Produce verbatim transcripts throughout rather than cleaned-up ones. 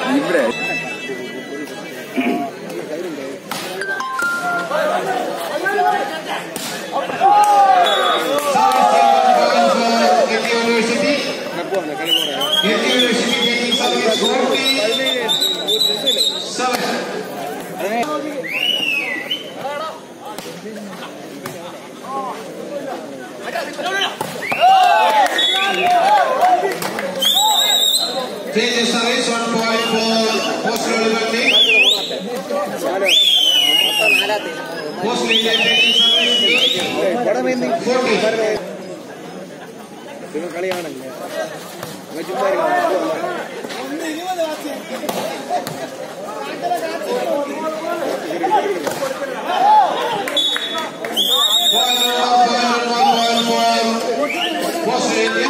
Libre. Change service one point for Post Liberty. Post Liberty service forty. Post India.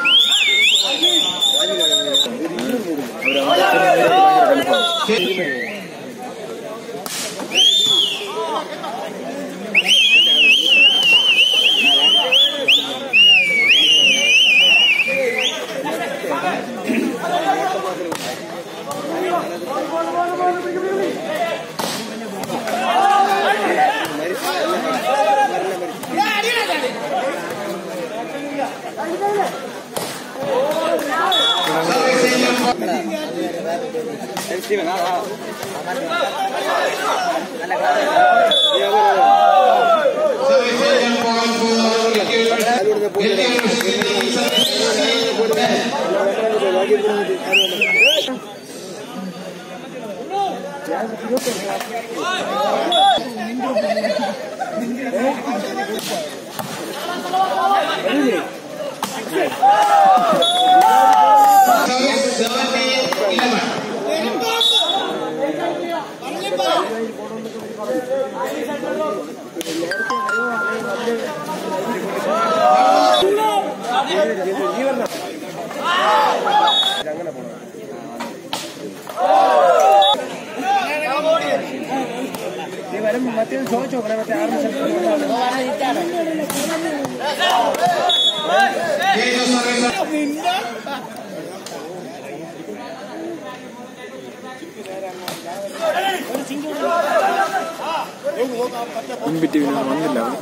In between one level.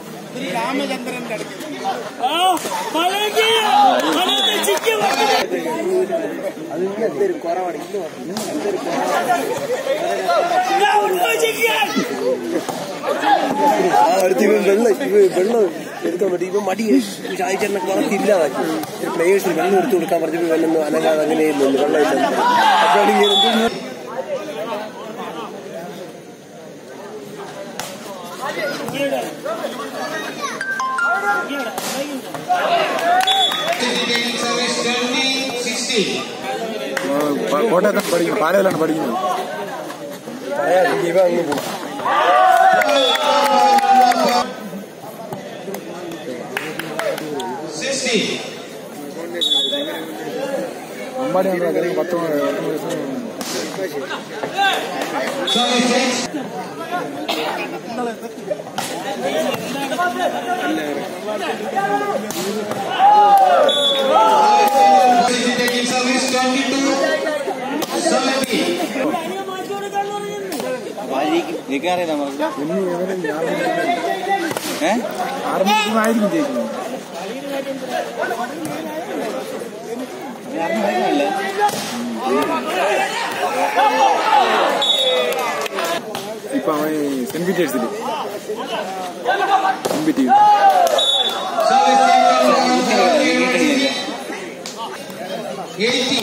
Players will come What are the buddy? Parallel and buddy. Sixty. Somebody is getting bottom. Taking service twenty-two seventy. Nikare na mag. Eh? Army की माइल में देखिए. Army mile में ले. इप्पा में invited सिली. Invited. Eighty.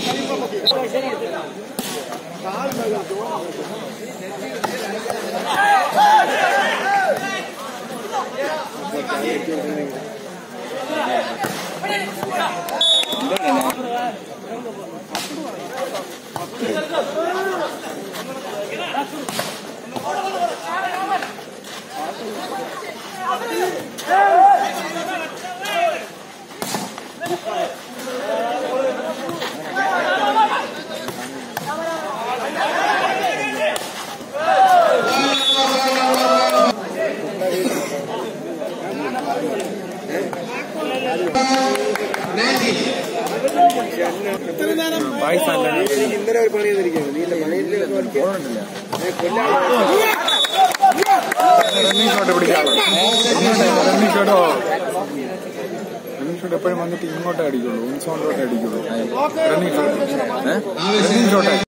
ninety. ഇന്നലെ ഒരു പണി ചെയ്തിരിക്കുകയാണ് നീ പണിയില്ല റണ്ണിങ് ഷോട്ട് പിടിക്കാമോ റണ്ണിങ് ഷോട്ടോ റണ്ണിങ് ഷോട്ട് എപ്പോഴും വന്നിട്ട് ഇങ്ങോട്ടേ അടിക്കുള്ളൂ ഇൻസോണ്ടോട്ടേ അടിക്കുള്ളൂ റണ്ണിങ് ഷോട്ട് റണ്ണിങ് ഷോട്ട്